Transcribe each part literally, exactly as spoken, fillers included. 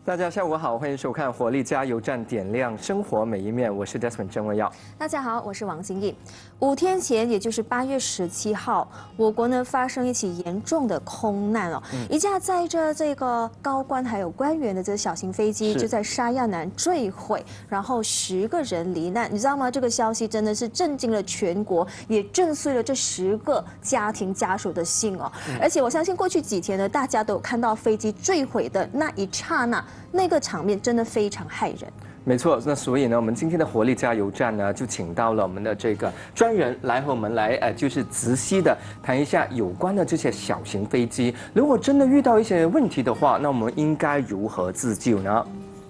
大家下午好，欢迎收看《活力加油站》，点亮生活每一面。我是 Desmond 郑文耀。 大家好，我是王心怡。五天前，也就是八月十七号，我国呢发生一起严重的空难哦，嗯、一架载着这个高官还有官员的这小型飞机就在沙亚南坠毁，然后十个人罹难。你知道吗？这个消息真的是震惊了全国，也震碎了这十个家庭家属的心哦。嗯、而且我相信过去几天呢，大家都有看到飞机坠毁的那一刹那。 那个场面真的非常骇人。 没错，那所以呢，我们今天的活力加油站呢，就请到了我们的这个专人来和我们来，呃，就是仔细的谈一下有关的这些小型飞机，如果真的遇到一些问题的话，那我们应该如何自救呢？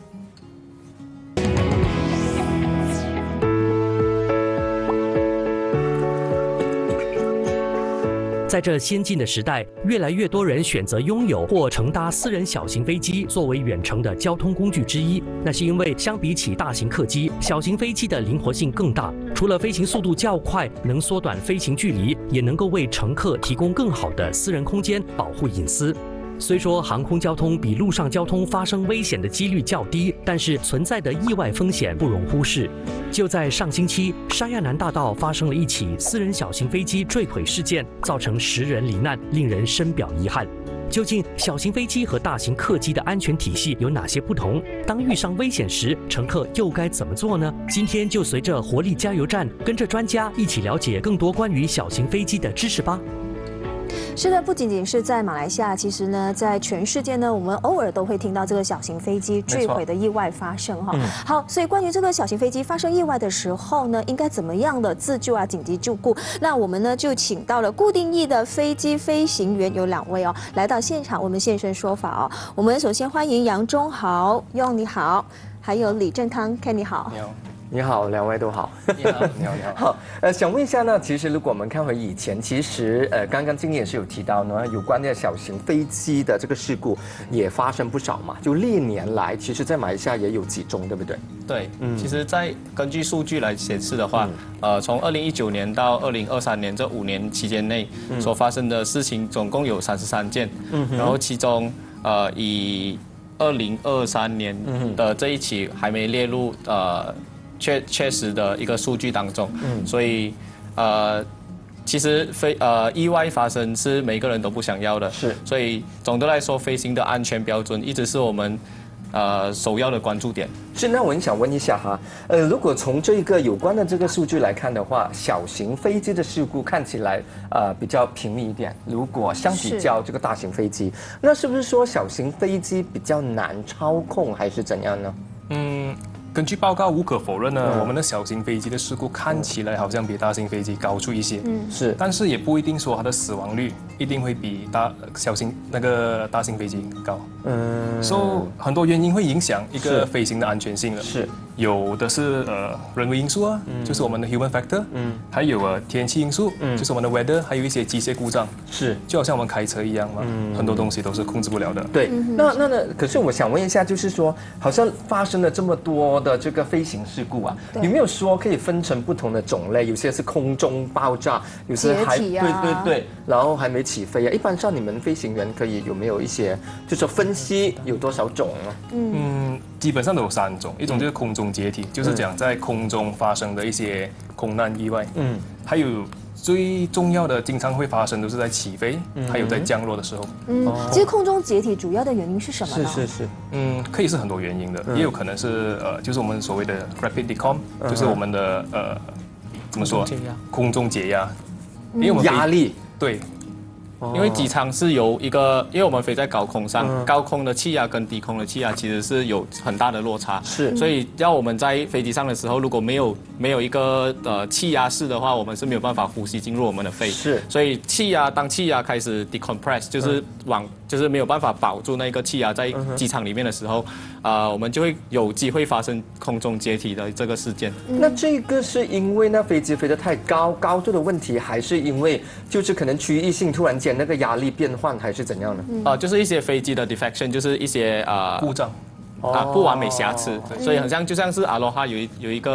在这先进的时代，越来越多人选择拥有或乘搭私人小型飞机作为远程的交通工具之一。那是因为相比起大型客机，小型飞机的灵活性更大。除了飞行速度较快，能缩短飞行距离，也能够为乘客提供更好的私人空间，保护隐私。 虽说航空交通比陆上交通发生危险的几率较低，但是存在的意外风险不容忽视。就在上星期，沙亚南大道发生了一起私人小型飞机坠毁事件，造成十人罹难，令人深表遗憾。究竟小型飞机和大型客机的安全体系有哪些不同？当遇上危险时，乘客又该怎么做呢？今天就随着活力加油站，跟着专家一起了解更多关于小型飞机的知识吧。 是的，不仅仅是在马来西亚，其实呢，在全世界呢，我们偶尔都会听到这个小型飞机坠毁的意外发生哈。嗯、好，所以关于这个小型飞机发生意外的时候呢，应该怎么样的自救啊、紧急救护？那我们呢就请到了固定翼的飞机飞行员有两位哦，来到现场，我们现身说法哦。我们首先欢迎杨忠豪，用你好，还有李正康 ，Ken 你好。 你好。 你好，两位都好。 你好，你好，你好。 好，呃，想问一下呢，其实如果我们看回以前，其实呃，刚刚经理也是有提到呢，有关的小型飞机的这个事故也发生不少嘛。就历年来，其实在马来西亚也有几宗，对不对？ 对，嗯，其实，在根据数据来显示的话，嗯、呃，从二零一九年到二零二三年这五年期间内所发生的事情，总共有三十三件。嗯，然后其中，呃，以二零二三年的这一起还没列入呃。 确确实的一个数据当中，嗯，所以，呃，其实飞呃意外发生是每个人都不想要的，是，所以总的来说，飞行的安全标准一直是我们呃首要的关注点。 是，那我很想问一下哈，呃，如果从这个有关的这个数据来看的话，小型飞机的事故看起来呃比较频密一点，如果相比较这个大型飞机，那是不是说小型飞机比较难操控，还是怎样呢？ 嗯。 根据报告，无可否认呢，嗯、我们的小型飞机的事故看起来好像比大型飞机高出一些，嗯，是，但是也不一定说它的死亡率一定会比大小型那个大型飞机高，嗯，所以很多原因会影响一个飞行的安全性的，是，有的是呃人为因素啊，嗯、就是我们的 human factor， 嗯，还有呃天气因素，嗯，就是我们的 weather， 还有一些机械故障，是，就好像我们开车一样嘛，嗯，很多东西都是控制不了的， 对，嗯、那那那，可是我想问一下，就是说，好像发生了这么多。 的这个飞行事故啊，有没有说可以分成不同的种类？有些是空中爆炸，有些还、啊、对对对，然后还没起飞啊。一般上你们飞行员可以有没有一些，就说分析有多少种呢？ 嗯嗯，基本上都有三种，一种就是空中解体，嗯、就是讲在空中发生的一些空难意外。嗯，还有。 最重要的，经常会发生都是在起飞，嗯、还有在降落的时候。 嗯，其实空中解体主要的原因是什么呢？ 是是是， 嗯，可以是很多原因的，嗯、也有可能是呃，就是我们所谓的 rapid decom，、嗯、就是我们的呃，怎么说？空中解压， 因为我们压力对。 因为机舱是由一个，因为我们飞在高空上，嗯、高空的气压跟低空的气压其实是有很大的落差，是，所以要我们在飞机上的时候，如果没有没有一个呃气压室的话，我们是没有办法呼吸进入我们的肺，是，所以气压当气压开始 decompress， 就是往、嗯、就是没有办法保住那个气压在机舱里面的时候，啊、呃，我们就会有机会发生空中解体的这个事件。 嗯、那这个是因为那飞机飞得太高，高度的问题，还是因为就是可能区域性突然间？ 那个压力变换还是怎样呢？ 啊、呃，就是一些飞机的 defection， 就是一些呃故障啊、呃、不完美瑕疵，所以很像就像是阿罗哈有一有一个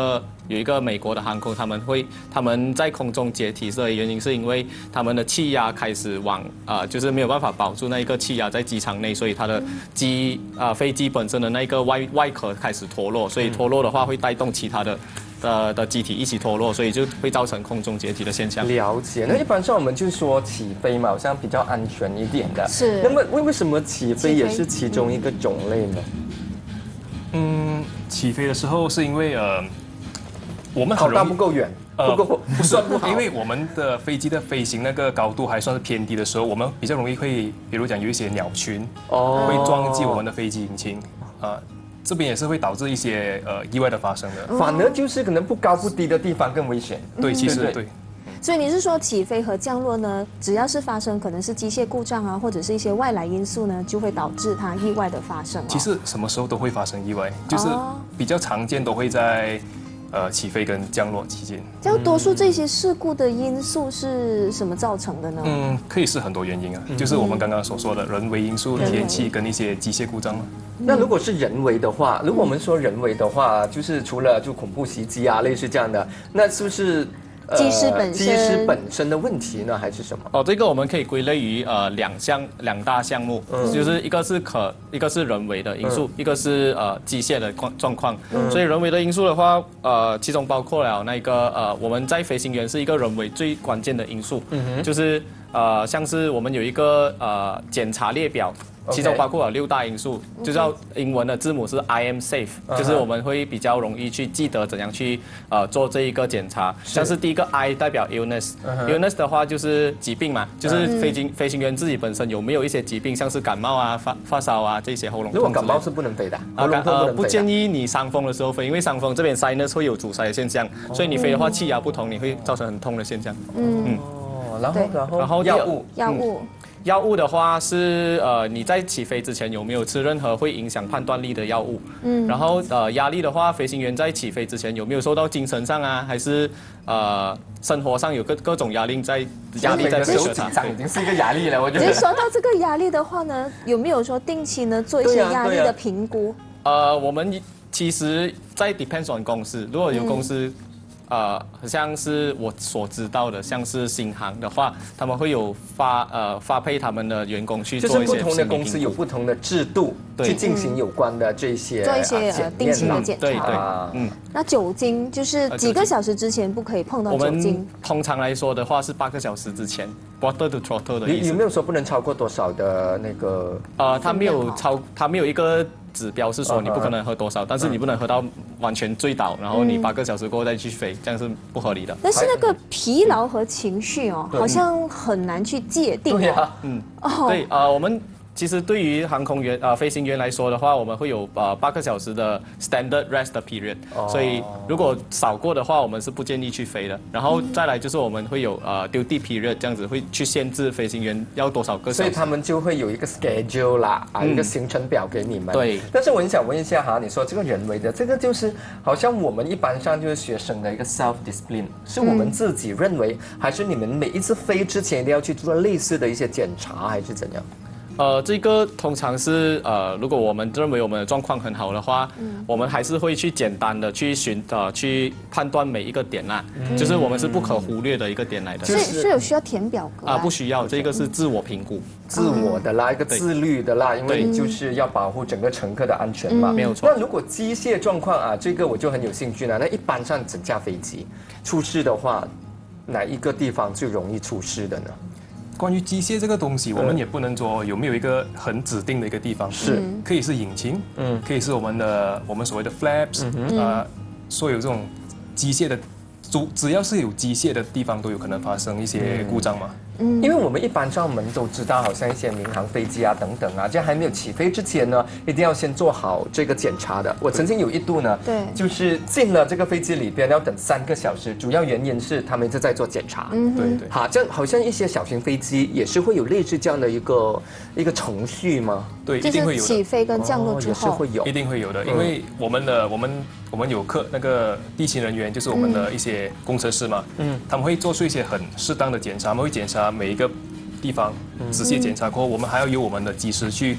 有一个美国的航空，他们会他们在空中解体的原因是因为他们的气压开始往啊、呃，就是没有办法保住那一个气压在机场内，所以它的机啊、呃、飞机本身的那个外外壳开始脱落，所以脱落的话会带动其他的。的的机体一起脱落，所以就会造成空中解体的现象。 了解。那一般上我们就说起飞嘛，好像比较安全一点的。 是。 那么为为什么起飞也是其中一个种类呢？ 嗯，起飞的时候是因为呃，我们跑道不够远，不够不算不好，因为我们的飞机的飞行那个高度还算是偏低的时候，我们比较容易会，比如讲有一些鸟群哦，会撞击我们的飞机引擎啊。这边也是会导致一些呃意外的发生的， 反而就是可能不高不低的地方更危险。 对，其实对。 所以你是说起飞和降落呢，只要是发生可能是机械故障啊，或者是一些外来因素呢，就会导致它意外的发生、哦。 其实什么时候都会发生意外，就是比较常见都会在呃起飞跟降落期间。 这样多数这些事故的因素是什么造成的呢？ 嗯，可以是很多原因啊，嗯、就是我们刚刚所说的人为因素、嗯、天气跟一些机械故障。 那如果是人为的话，如果我们说人为的话，就是除了就恐怖袭击啊，类似这样的，那是不是机师本身机师本身的问题呢，还是什么？ 哦，这个我们可以归类于呃两项两大项目，嗯、就是一个是可一个是人为的因素，嗯、一个是呃机械的状况。嗯、所以人为的因素的话，呃，其中包括了那个呃我们在飞行员是一个人为最关键的因素，嗯、就是呃像是我们有一个呃检查列表。其中包括了六大因素，就叫英文的字母是 I am safe， 就是我们会比较容易去记得怎样去呃做这一个检查。像是第一个 I 代表 illness，illness 的话就是疾病嘛，就是飞行飞行员自己本身有没有一些疾病，像是感冒啊、发发烧啊这些喉咙痛。 如果感冒是不能飞的， 啊呃不建议你伤风的时候飞，因为伤风这边 sinus 会有阻塞的现象，所以你飞的话气压不同，你会造成很痛的现象。 嗯哦，然后然后然后药物药物。 药物的话是呃你在起飞之前有没有吃任何会影响判断力的药物？嗯，然后呃压力的话，飞行员在起飞之前有没有受到精神上啊，还是呃生活上有各各种压力在压力在手紧张已经是一个压力了，我觉得。 其实说到这个压力的话呢，有没有说定期呢做一些压力的评估？ 呃，我们其实，在 depends on 公司，如果有公司。嗯呃，像是我所知道的，像是新航的话，他们会有发呃发配他们的员工去做一些。 就是不同的公司有不同的制度去进行有关的这些做一些呃定期的检查。 对对，嗯。 那酒精就是几个小时之前不可以碰到酒精。 我们通常来说的话是八个小时之前 ，bottle to throttle 的意思。 有没有说不能超过多少的那个？ 呃，它没有超，它没有一个。指标是说你不可能喝多少，但是你不能喝到完全醉倒，然后你八个小时过后再去飞，这样是不合理的。 但是那个疲劳和情绪哦，好像很难去界定。 对啊， 嗯，对啊，我们。其实对于航空员啊、呃、飞行员来说的话，我们会有呃八个小时的 standard rest period，、哦、所以如果少过的话，我们是不建议去飞的。然后再来就是我们会有呃 duty period 这样子，会去限制飞行员要多少个小时。 所以他们就会有一个 schedule 啦，啊、嗯、一个行程表给你们。 对。 但是我很想问一下哈，你说这个人为的这个就是好像我们一般上就是学生的一个 self discipline， 是我们自己认为，嗯、还是你们每一次飞之前一定要去做类似的一些检查，还是怎样？ 呃，这个通常是呃，如果我们认为我们的状况很好的话，嗯、我们还是会去简单的去寻呃去判断每一个点啦，嗯、就是我们是不可忽略的一个点来的。 所以是有需要填表格啊？不需要，这个是自我评估， 自我的啦，一个自律的啦，因为你就是要保护整个乘客的安全嘛， 没有错。 那如果机械状况啊，这个我就很有兴趣了。那一般上整架飞机出事的话，哪一个地方最容易出事的呢？ 关于机械这个东西，我们也不能说有没有一个很指定的一个地方， 是可以是引擎，嗯，可以是我们的我们所谓的 flaps，嗯、呃，所有这种机械的，只只要是有机械的地方，都有可能发生一些故障嘛。 嗯，因为我们一般上我们都知道，好像一些民航飞机啊等等啊，这还没有起飞之前呢，一定要先做好这个检查的。我曾经有一度呢， 对， 就是进了这个飞机里边要等三个小时，主要原因是他们一直在做检查。 嗯， 对对。 好，这样好像一些小型飞机也是会有类似这样的一个一个程序吗？ 对，一定会有的。 起飞跟降落之后、 哦、也是会有， 一定会有的，因为我们的我们我们有客那个地勤人员，就是我们的一些工程师嘛，嗯，他们会做出一些很适当的检查，他们会检查每一个地方，仔细检查过后，我们还要由我们的机师去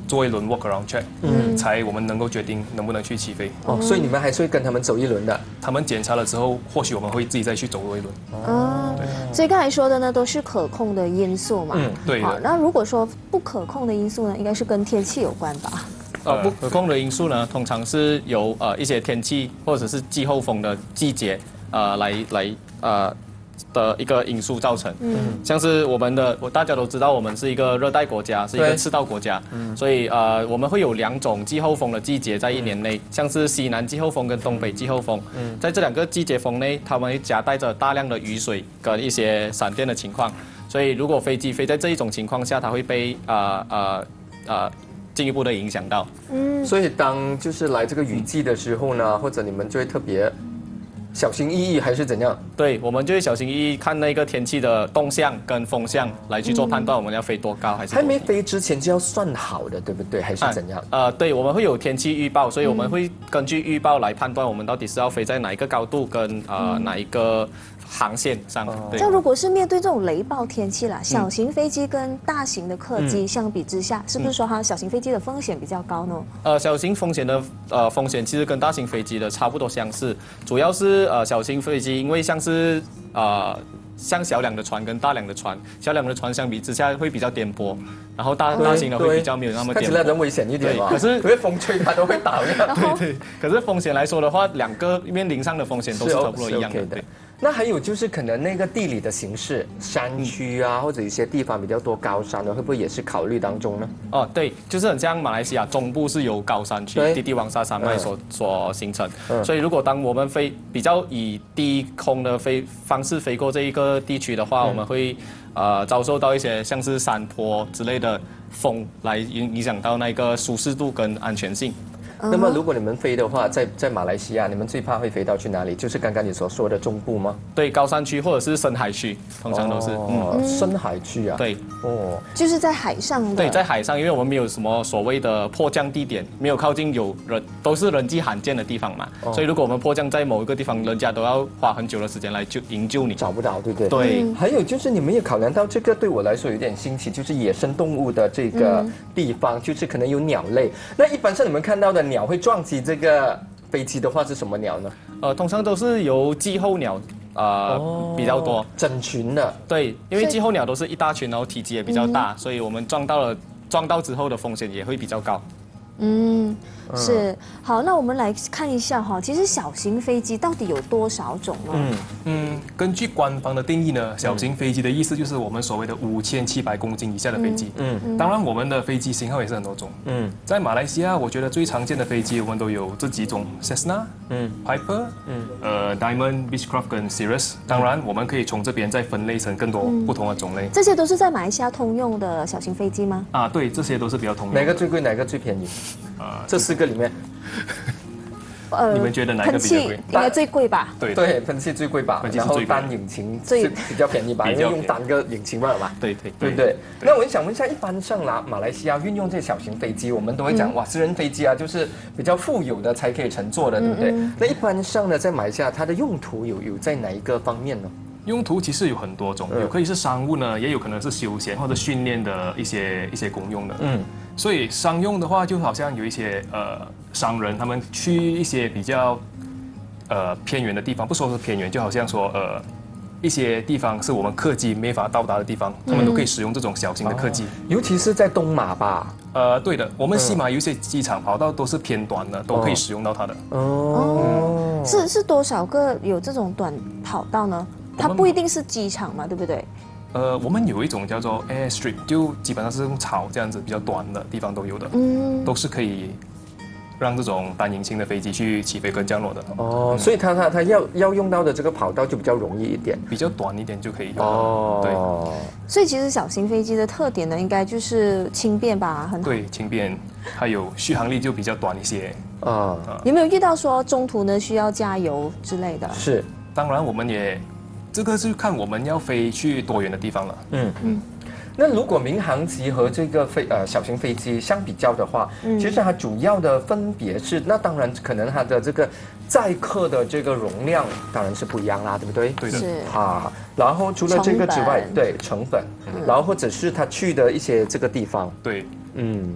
做一轮 walk around check，嗯，才我们能够决定能不能去起飞。 哦，所以你们还是会跟他们走一轮的。 他们检查了之后，或许我们会自己再去走多一轮。 哦，对。所以刚才说的呢，都是可控的因素嘛。 嗯，对的。 好，那如果说不可控的因素呢，应该是跟天气有关吧？ 呃，不可控的因素呢，通常是由呃一些天气或者是季候风的季节，呃来来呃。的一个因素造成，嗯，像是我们的，我大家都知道，我们是一个热带国家，是一个赤道国家，嗯，所以呃，我们会有两种季候风的季节在一年内，像是西南季候风跟东北季候风，嗯，在这两个季节风内，它们会夹带着大量的雨水跟一些闪电的情况，所以如果飞机飞在这一种情况下，它会被呃呃呃进一步的影响到， 嗯，所以当就是来这个雨季的时候呢，或者你们就会特别小心翼翼还是怎样？ 对，我们就会小心翼翼看那个天气的动向跟风向来去做判断，我们要飞多高还是多低。 还没飞之前就要算好的，对不对？还是怎样？ 啊、呃，对，我们会有天气预报，所以我们会根据预报来判断我们到底是要飞在哪一个高度跟呃、嗯、哪一个航线上。 那、哦、如果是面对这种雷暴天气啦，小型飞机跟大型的客机相比之下，嗯、是不是说它小型飞机的风险比较高呢？ 呃，小型风险的呃风险其实跟大型飞机的差不多相似，主要是呃小型飞机因为像是呃像小辆的船跟大辆的船，小辆的船相比之下会比较颠簸，然后大大型的会比较没有那么颠簸， 看起来人危险一点嘛。 可是因为风吹它都会倒呀。 对对，可是风险来说的话，两个面临上的风险都是差不多一样的。对。 那还有就是可能那个地理的形势，山区啊，或者一些地方比较多高山的，会不会也是考虑当中呢？ 哦，对，就是很像马来西亚中部是由高山区、低地王沙山脉所、嗯、所形成，嗯、所以如果当我们飞比较以低空的飞方式飞过这一个地区的话，嗯、我们会呃遭受到一些像是山坡之类的风来影影响到那个舒适度跟安全性。 那么，如果你们飞的话，在在马来西亚，你们最怕会飞到去哪里？就是刚刚你所说的中部吗？ 对，高山区或者是深海区，通常都是。 哦，嗯、深海区啊。 对。 哦。 就是在海上的。 对，在海上，因为我们没有什么所谓的迫降地点，没有靠近有人，都是人迹罕见的地方嘛。哦、所以，如果我们迫降在某一个地方，人家都要花很久的时间来救营救你， 找不到，对不对？ 对。 嗯、还有就是你们也考量到这个，对我来说有点新奇，就是野生动物的这个地方，嗯、就是可能有鸟类。那一般上你们看到的鸟会撞击这个飞机的话是什么鸟呢？ 呃，通常都是由季候鸟呃、哦、比较多， 整群的。 对，因为季候鸟都是一大群，然后体积也比较大，嗯、所以我们撞到了撞到之后的风险也会比较高。 嗯，是。好，那我们来看一下哈，其实小型飞机到底有多少种呢？ 嗯嗯，根据官方的定义呢，小型飞机的意思就是我们所谓的五千七百公斤以下的飞机。嗯，嗯当然我们的飞机型号也是很多种。嗯，在马来西亚，我觉得最常见的飞机我们都有这几种 ：Cessna、嗯 Piper、嗯呃 Diamond、Beechcraft 跟 Cirrus。当然，我们可以从这边再分类成更多不同的种类。 这些都是在马来西亚通用的小型飞机吗？ 啊，对，这些都是比较通用的。 哪个最贵？哪个最便宜？啊，这四个里面。 呃， 你们觉得哪个比较贵？ 应该最贵吧？ 对对，喷气最贵吧，然后单引擎最比较便宜吧，因为用单个引擎嘛嘛。 对对对不对？那我想问一下，一般上啦，马来西亚运用这小型飞机，我们都会讲哇，私人飞机啊，就是比较富有的才可以乘坐的，对不对？那一般上呢，在马来西亚它的用途有有在哪一个方面呢？ 用途其实有很多种，有可以是商务呢，也有可能是休闲或者训练的一些一些功用的。嗯，所以商用的话，就好像有一些呃商人，他们去一些比较呃偏远的地方，不说是偏远，就好像说呃一些地方是我们客机没法到达的地方，他们都可以使用这种小型的客机， 嗯、尤其是在东马吧。 呃，对的，我们西马有一些机场跑道都是偏短的，都可以使用到它的。 哦，嗯、是是多少个有这种短跑道呢？它不一定是机场嘛，对不对？ 呃，我们有一种叫做 airstrip， 就基本上是用草这样子比较短的地方都有的，嗯，都是可以让这种单引擎的飞机去起飞跟降落的。 哦，嗯、所以它它它要要用到的这个跑道就比较容易一点， 比较短一点就可以用。哦，对。 所以其实小型飞机的特点呢，应该就是轻便吧，很好。 对，轻便，还有续航力就比较短一些。 啊、嗯，有没有遇到说中途呢需要加油之类的？ 是， 当然我们也。这个是看我们要飞去多远的地方了。嗯嗯， 那如果民航机和这个飞呃小型飞机相比较的话，嗯、其实它主要的分别是，那当然可能它的这个载客的这个容量当然是不一样啦，对不对？ 对的。 是啊，然后除了这个之外，对成本，嗯、然后或者是它去的一些这个地方， 对， 嗯。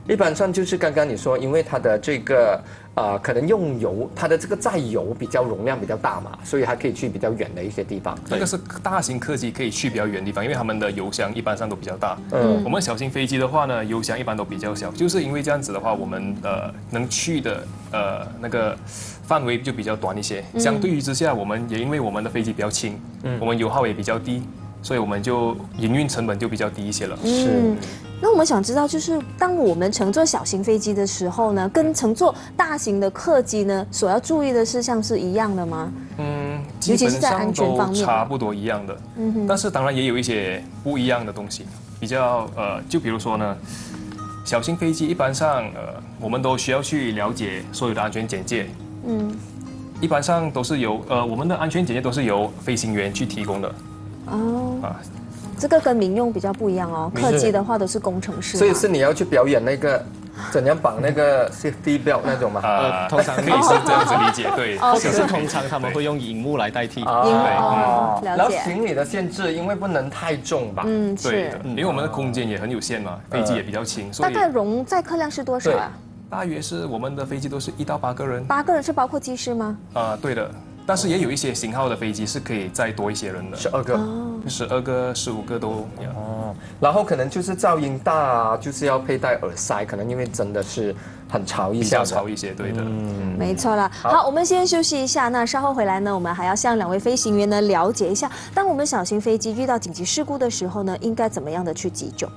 一般上就是刚刚你说，因为它的这个呃，可能用油，它的这个载油比较容量比较大嘛，所以它可以去比较远的一些地方。 这个是大型客机可以去比较远的地方，因为他们的油箱一般上都比较大。嗯，我们小型飞机的话呢，油箱一般都比较小，就是因为这样子的话，我们呃能去的呃那个范围就比较短一些。嗯、相对于之下，我们也因为我们的飞机比较轻，嗯，我们油耗也比较低，所以我们就营运成本就比较低一些了。 是。那我们想知道，就是当我们乘坐小型飞机的时候呢，跟乘坐大型的客机呢，所要注意的事项是一样的吗？ 嗯，基本上都差不多一样的。嗯哼。但是当然也有一些不一样的东西，比较呃，就比如说呢，小型飞机一般上呃，我们都需要去了解所有的安全简介。嗯。一般上都是由呃，我们的安全简介都是由飞行员去提供的。哦。啊。 这个跟民用比较不一样哦，客机的话都是工程师， 所以是你要去表演那个怎样绑那个 safety belt 那种吗？ 呃，通常可以是这样子理解，对， 或者是通常他们会用荧幕来代替。 哦，了解。 然后行李的限制，因为不能太重吧？ 嗯，是。 因为我们的空间也很有限嘛，飞机也比较轻，所以大概容载客量是多少啊？ 大约是我们的飞机都是一到八个人。 八个人是包括机师吗？ 啊，对的。但是也有一些型号的飞机是可以再多一些人的， 十二个， 十二个、十五个都有。哦， 然后可能就是噪音大啊，就是要佩戴耳塞，可能因为真的是很吵一些， 比较吵一些，对的。 嗯，没错了。好，我们先休息一下，那稍后回来呢，我们还要向两位飞行员呢了解一下，当我们小型飞机遇到紧急事故的时候呢，应该怎么样的去急救。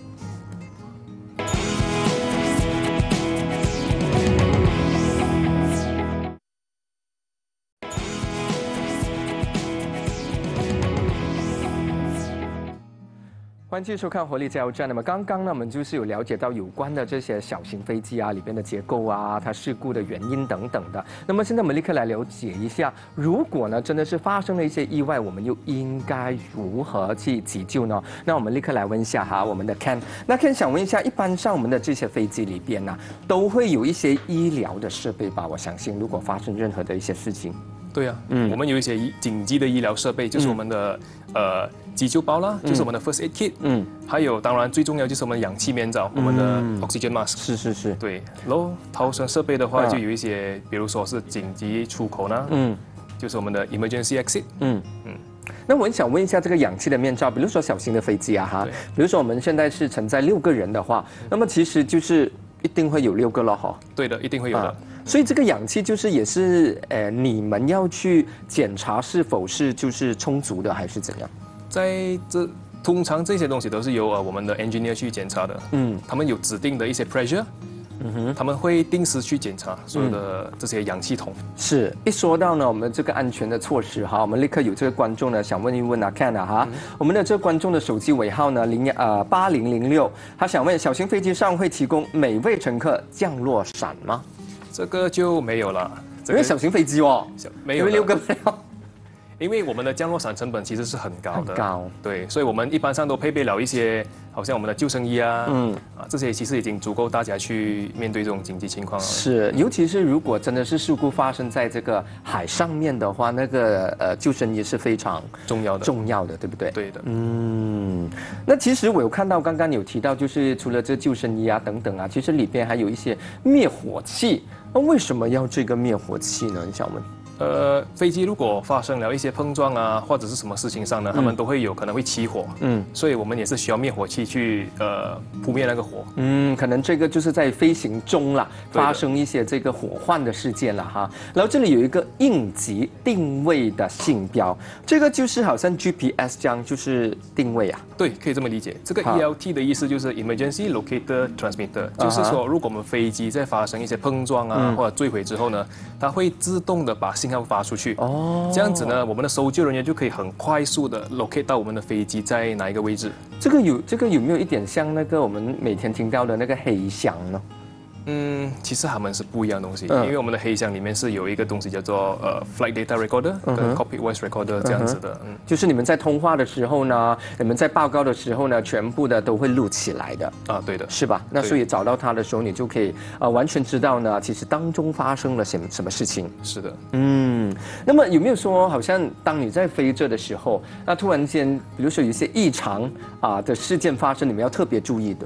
欢迎继续收看《活力加油站》。那么刚刚呢，我们就是有了解到有关的这些小型飞机啊里边的结构啊，它事故的原因等等的。那么现在我们立刻来了解一下，如果呢真的是发生了一些意外，我们又应该如何去急救呢？那我们立刻来问一下哈，我们的 Ken。那 Ken 想问一下，一般上我们的这些飞机里边呢，都会有一些医疗的设备吧？我相信，如果发生任何的一些事情。 对啊，嗯，我们有一些紧急的医疗设备，就是我们的、嗯、呃急救包啦，就是我们的 first aid kit，嗯，还有当然最重要就是我们的氧气面罩，嗯、我们的 oxygen mask， 是是是， 对，然后逃生设备的话，就有一些，比如说是紧急出口呢，嗯，就是我们的 emergency exit，嗯嗯。那我很想问一下，这个氧气的面罩，比如说小型的飞机啊，哈，比如说我们现在是承载六个人的话，那么其实就是一定会有六个了哈。 对的，一定会有的。啊， 所以这个氧气就是也是呃，你们要去检查是否是就是充足的，还是怎样？ 在这通常这些东西都是由呃我们的 engineer 去检查的。嗯，他们有指定的一些 pressure。嗯哼，他们会定时去检查所有的这些氧气筒。嗯、 是一说到呢，我们这个安全的措施哈，我们立刻有这个观众呢想问一问啊 Ken 啊哈，嗯、我们的这个观众的手机尾号呢零呃八零零六，他想问小型飞机上会提供每位乘客降落伞吗？ 这个就没有了， 因为小型飞机哦， 没有因为六个没有。 因为我们的降落伞成本其实是很高的， 很高， 对，所以我们一般上都配备了一些，好像我们的救生衣啊，嗯，啊，这些其实已经足够大家去面对这种紧急情况了。 是，尤其是如果真的是事故发生在这个海上面的话，那个呃救生衣是非常重要的， 重要的，对不对？ 对的， 嗯，那其实我有看到刚刚有提到，就是除了这救生衣啊等等啊，其实里边还有一些灭火器。那为什么要这个灭火器呢？你想问？ 呃，飞机如果发生了一些碰撞啊，或者是什么事情上呢，他们都会有可能会起火，嗯，所以我们也是需要灭火器去呃扑灭那个火。 嗯，可能这个就是在飞行中啦，发生一些这个火患的事件了哈。然后这里有一个应急定位的信标，这个就是好像 G P S 这样，就是定位啊。 对，可以这么理解。这个 E L T 的意思就是 Emergency Locator Transmitter， 就是说如果我们飞机在发生一些碰撞啊、嗯、或者坠毁之后呢，它会自动的把信号发出去。哦，这样子呢，我们的搜救人员就可以很快速的 locate 到我们的飞机在哪一个位置。 这个有这个有没有一点像那个我们每天听到的那个黑箱呢？ 嗯，其实它们是不一样的东西，嗯、因为我们的黑箱里面是有一个东西叫做呃 flight data recorder 跟 cockpit voice recorder 这样子的。嗯， 就是你们在通话的时候呢，你们在报告的时候呢，全部的都会录起来的。 啊，对的， 是吧？那所以找到它的时候，你就可以呃完全知道呢，其实当中发生了什么什么事情。 是的， 嗯。那么有没有说，好像当你在飞着的时候，那突然间，比如说有一些异常啊的事件发生，你们要特别注意的？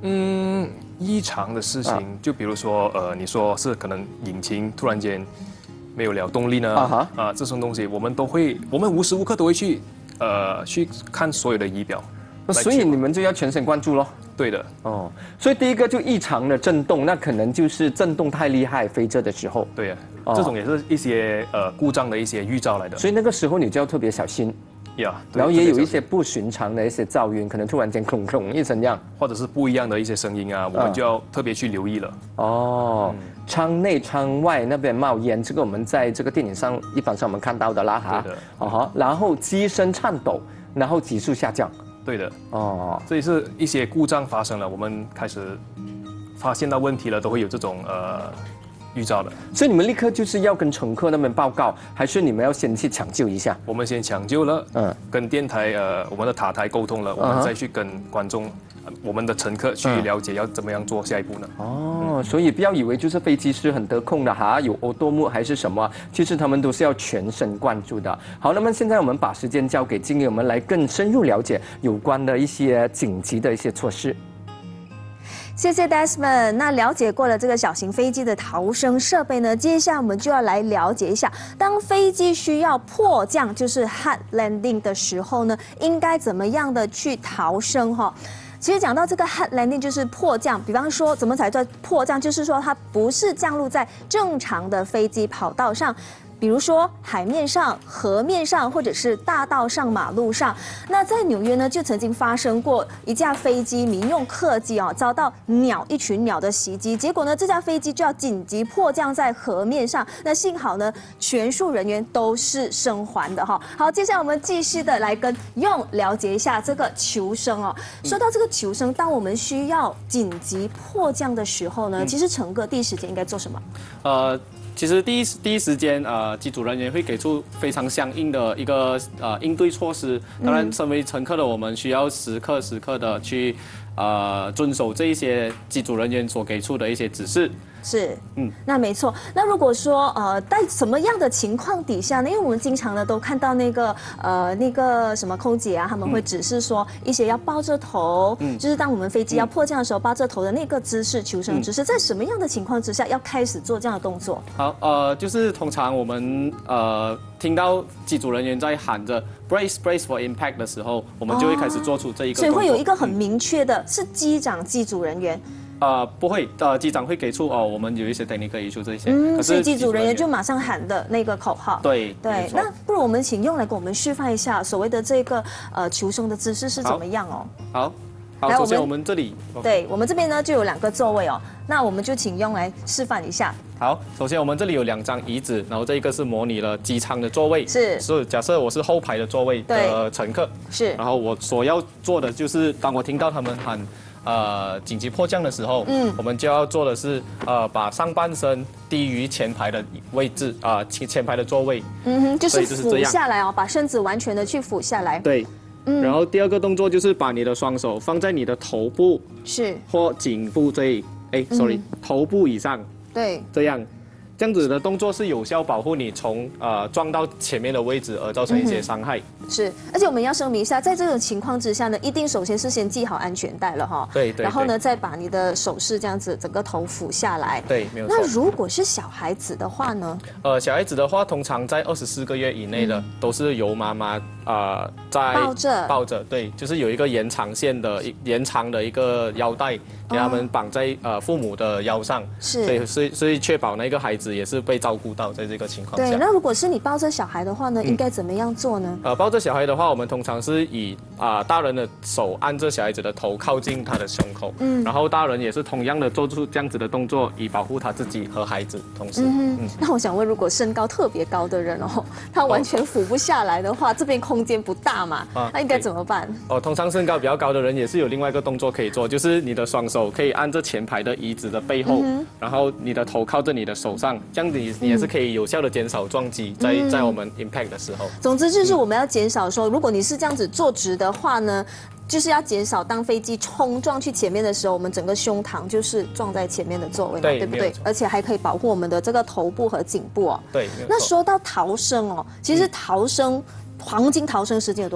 嗯，异常的事情，啊、就比如说，呃，你说是可能引擎突然间没有了动力呢，啊啊，这种东西我们都会，我们无时无刻都会去，呃，去看所有的仪表。 所以你们就要全神贯注咯。 对的， 哦，所以第一个就异常的震动，那可能就是震动太厉害，飞着的时候。 对呀、啊，哦、这种也是一些呃故障的一些预兆来的。 所以那个时候你就要特别小心。 呀， yeah, 然后也有一些不寻常的一些噪音，可能突然间空空一声这样， 或者是不一样的一些声音啊，我们就要特别去留意了。 哦，嗯、窗内窗外那边冒烟，这个我们在这个电影上一般上我们看到的啦哈。 对的。 哦哈，然后机身颤抖，然后急速下降。 对的。 哦， 这也是一些故障发生了，我们开始发现到问题了，都会有这种呃。预兆的， 所以你们立刻就是要跟乘客那边报告，还是你们要先去抢救一下？ 我们先抢救了，嗯，跟电台呃我们的塔台沟通了，我们再去跟观众、呃、我们的乘客去了解要怎么样做下一步呢？ 哦，嗯、所以不要以为就是飞机师很得空的哈，有欧多木还是什么，其实他们都是要全神贯注的。好，那么现在我们把时间交给经理，我们来更深入了解有关的一些紧急的一些措施。 谢谢 Desmond。那了解过了这个小型飞机的逃生设备呢，接下来我们就要来了解一下，当飞机需要迫降，就是 hard landing 的时候呢，应该怎么样的去逃生哈？其实讲到这个 hard landing 就是迫降，比方说怎么才叫迫降，就是说它不是降落在正常的飞机跑道上。比如说海面上、河面上，或者是大道上、马路上。那在纽约呢，就曾经发生过一架飞机民用客机哦，遭到鸟一群鸟的袭击，结果呢，这架飞机就要紧急迫降在河面上。那幸好呢，全数人员都是生还的哈。好，接下来我们继续的来跟用了解一下这个求生哦。说到这个求生，当我们需要紧急迫降的时候呢，嗯、其实乘客第一时间应该做什么？ 呃。其实第一第一时间，呃，机组人员会给出非常相应的一个呃应对措施。当然，身为乘客的我们需要时刻时刻的去呃遵守这一些机组人员所给出的一些指示。 是，嗯，那没错。那如果说呃，在什么样的情况底下呢？因为我们经常呢都看到那个呃那个什么空姐啊，他们会指示说一些要抱着头，嗯，就是当我们飞机要迫降的时候，抱着头的那个姿势求生姿势，在什么样的情况之下要开始做这样的动作？ 好，呃，就是通常我们呃听到机组人员在喊着 brace brace for impact 的时候，我们就会开始做出这一个动作。所以会有一个很明确的，是机长、机组人员。 呃，不会，呃，机长会给出哦，我们有一些 technical issue 这些， 嗯，可是机组人员就马上喊的那个口号。 对对，那不如我们请用来给我们示范一下所谓的这个呃求生的姿势是怎么样哦？ 好，好，首先我们这里， 对我们这边呢就有两个座位哦，那我们就请用来示范一下。 好，首先我们这里有两张椅子，然后这一个是模拟了机舱的座位， 是， 是假设我是后排的座位的乘客， 是， 然后我所要做的就是当我听到他们喊。呃，紧急迫降的时候，嗯，我们就要做的是，呃，把上半身低于前排的位置，啊、呃，前前排的座位， 嗯哼，就是俯下来哦，把身子完全的去俯下来。 对，嗯，然后第二个动作就是把你的双手放在你的头部， 是， 或颈部这里，哎 ，sorry，、嗯、头部以上， 对， 这样。这样子的动作是有效保护你从呃撞到前面的位置而造成一些伤害。 嗯、是，而且我们要声明一下，在这种情况之下呢，一定首先是先系好安全带了哈。 对 对, 对。 然后呢，再把你的手势这样子整个头俯下来。 对，没有错。 那如果是小孩子的话呢？ 呃，小孩子的话，通常在二十四个月以内的，嗯、都是由妈妈啊、呃、在抱着抱着，对，就是有一个延长线的延长的一个腰带。给他们绑在呃父母的腰上， 是， 所以所以所以确保那个孩子也是被照顾到，在这个情况下。 对，那如果是你抱着小孩的话呢，嗯、应该怎么样做呢？ 呃，抱着小孩的话，我们通常是以啊、呃、大人的手按着小孩子的头靠近他的胸口，嗯，然后大人也是同样的做出这样子的动作，以保护他自己和孩子。同时， 嗯，嗯那我想问，如果身高特别高的人哦，他完全俯不下来的话，哦、这边空间不大嘛，啊、那应该怎么办？ 哦，通常身高比较高的人也是有另外一个动作可以做，就是你的双手可以按着前排的椅子的背后，嗯、然后你的头靠着你的手上，这样子你你也是可以有效的减少撞击在、嗯、在我们 impact 的时候。 总之就是我们要减少说，如果你是这样子坐直的话呢，就是要减少当飞机冲撞去前面的时候，我们整个胸膛就是撞在前面的座位嘛， 对, 对不对？而且还可以保护我们的这个头部和颈部哦。 对。 那说到逃生哦，其实逃生。嗯黄金逃生时间有多少？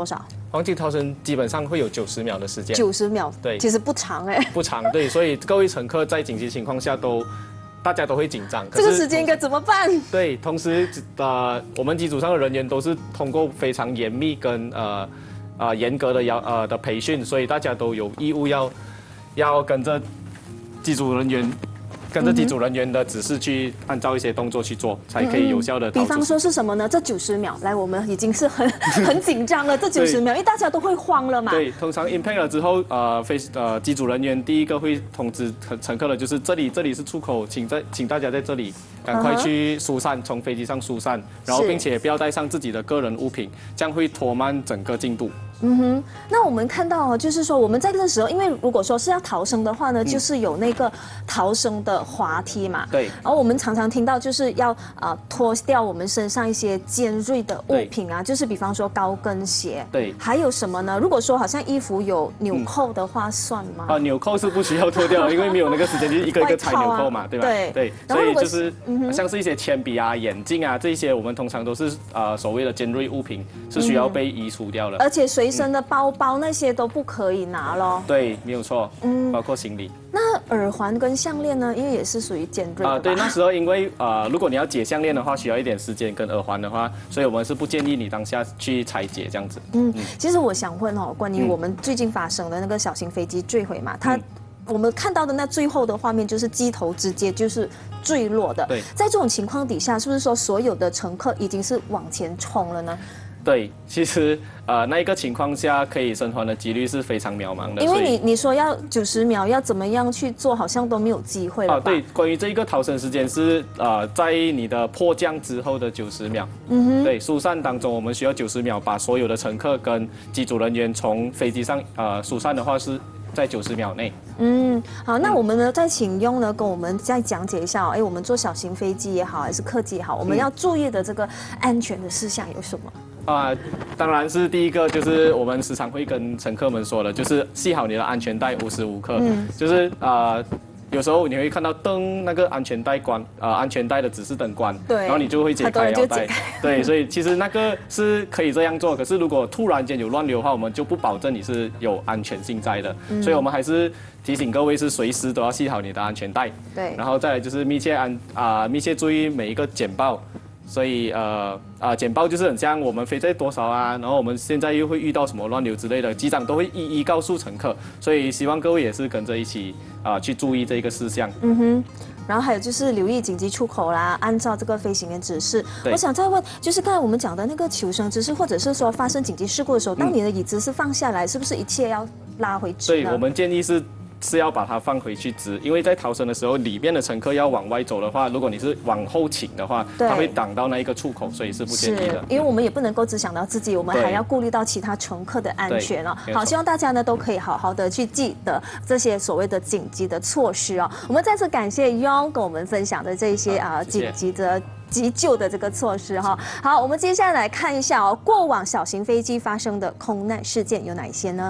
黄金逃生基本上会有九十秒的时间。 九十秒， 对， 其实不长哎。 不长，对，所以各位乘客在紧急情况下都。大家都会紧张， 这个时间应该怎么办？ 对，同时呃，我们机组上的人员都是通过非常严密跟呃呃严格的要呃的培训，所以大家都有义务要要跟着机组人员。跟着机组人员的指示去按照一些动作去做，才可以有效的。 比方说是什么呢？这九十秒，来，我们已经是很很紧张了。这九十秒，因为大家都会慌了嘛。 对，通常 impact 了之后，呃，飞呃机组人员第一个会通知乘客的就是这里这里是出口，请在请大家在这里赶快去疏散，从飞机上疏散，然后并且不要带上自己的个人物品，这样会拖慢整个进度。 嗯哼，那我们看到就是说，我们在这个时候，因为如果说是要逃生的话呢，就是有那个逃生的滑梯嘛。 对。 然后我们常常听到就是要啊脱掉我们身上一些尖锐的物品啊，就是比方说高跟鞋。 对。 还有什么呢？如果说好像衣服有纽扣的话，算吗？ 啊，纽扣是不需要脱掉的，因为没有那个时间，就一个一个拆纽扣嘛，对吧？ 对。 对。所以就是像是一些铅笔啊、眼镜啊这些，我们通常都是呃所谓的尖锐物品，是需要被移除掉的。 而且随身的包包。那些都不可以拿咯。 对，没有错。嗯，包括行李。 那耳环跟项链呢？因为也是属于尖锐的。啊， 对，那时候因为呃，如果你要解项链的话，需要一点时间，跟耳环的话，所以我们是不建议你当下去拆解这样子。嗯， 其实我想问哦，关于我们最近发生的那个小型飞机坠毁嘛，它。我们看到的那最后的画面就是机头直接就是坠落的。 对， 在这种情况底下，是不是说所有的乘客已经是往前冲了呢？ 对，其实呃那一个情况下可以生还的几率是非常渺茫的。 因为你你说要九十秒要怎么样去做，好像都没有机会了吧？啊， 对，关于这一个逃生时间是呃在你的迫降之后的九十秒。嗯哼。对，疏散当中我们需要九十秒把所有的乘客跟机组人员从飞机上呃疏散的话是。在九十秒内。 嗯，好，那我们呢再请雍呢跟我们再讲解一下哦，哎，我们坐小型飞机也好，还是客机也好，我们要注意的这个安全的事项有什么？ 啊、呃，当然是第一个就是我们时常会跟乘客们说的，就是系好你的安全带，无时无刻，嗯、就是啊。呃有时候你会看到灯那个安全带关，呃，安全带的指示灯关， 对， 然后你就会解开腰带，对，所以其实那个是可以这样做，可是如果突然间有乱流的话，我们就不保证你是有安全性在的，嗯、所以我们还是提醒各位是随时都要系好你的安全带， 对， 然后再来就是密切安啊、呃、密切注意每一个简报。所以呃啊，简报就是很像我们飞在多少啊，然后我们现在又会遇到什么乱流之类的，机长都会一一告诉乘客，所以希望各位也是跟着一起啊、呃、去注意这个事项。 嗯哼，然后还有就是留意紧急出口啦，按照这个飞行员指示。我想再问，就是刚才我们讲的那个求生姿势，或者是说发生紧急事故的时候，当你的椅子是放下来，是不是一切要拉回直呢？ 对，我们建议是。是要把它放回去直，因为在逃生的时候，里面的乘客要往外走的话，如果你是往后倾的话，它会挡到那一个出口，所以是不建议的。 因为我们也不能够只想到自己，我们还要顾虑到其他乘客的安全哦。好，希望大家呢都可以好好的去记得这些所谓的紧急的措施哦。我们再次感谢 Yong 跟我们分享的这些啊紧急的。急救的这个措施哈，好，我们接下来看一下哦，过往小型飞机发生的空难事件有哪一些呢？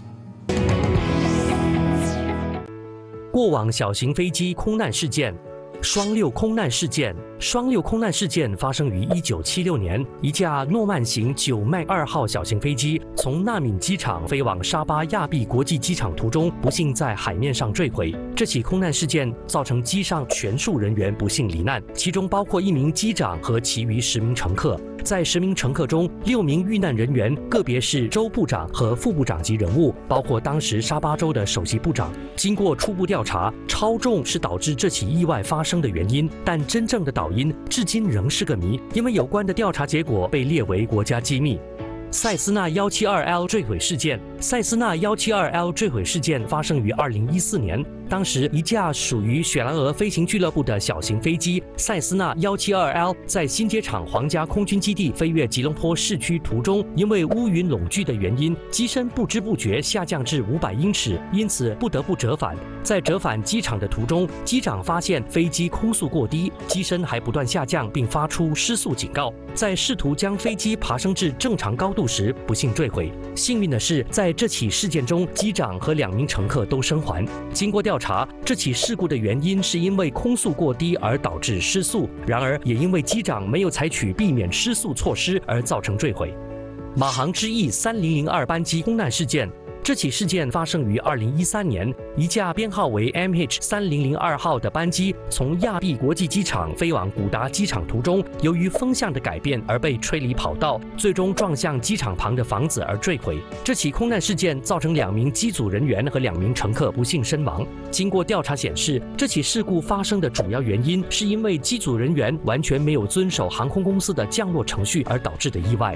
过往小型飞机空难事件，双六空难事件。双六空难事件发生于一九七六年，一架诺曼型九麦二号小型飞机从纳敏机场飞往沙巴亚庇国际机场途中，不幸在海面上坠毁。这起空难事件造成机上全数人员不幸罹难，其中包括一名机长和其余十名乘客。在十名乘客中，六名遇难人员个别是州部长和副部长级人物，包括当时沙巴州的首席部长。经过初步调查，超重是导致这起意外发生的原因，但真正的导因至今仍是个谜，因为有关的调查结果被列为国家机密。塞斯纳一七二 L 坠毁事件，塞斯纳一七二 L 坠毁事件发生于二零一四年。当时，一架属于雪兰莪飞行俱乐部的小型飞机塞斯纳一七二 L 在新街场皇家空军基地飞越吉隆坡市区途中，因为乌云笼聚的原因，机身不知不觉下降至五百英尺，因此不得不折返。在折返机场的途中，机长发现飞机空速过低，机身还不断下降，并发出失速警告。在试图将飞机爬升至正常高度时，不幸坠毁。幸运的是，在这起事件中，机长和两名乘客都生还。经过调查，这起事故的原因是因为空速过低而导致失速，然而也因为机长没有采取避免失速措施而造成坠毁。 马航之翼三零零二班机空难事件。这起事件发生于二零一三年，一架编号为 M H 三零零二号的班机从亚庇国际机场飞往古达机场途中，由于风向的改变而被吹离跑道，最终撞向机场旁的房子而坠毁。这起空难事件造成两名机组人员和两名乘客不幸身亡。经过调查显示，这起事故发生的主要原因是因为机组人员完全没有遵守航空公司的降落程序而导致的意外。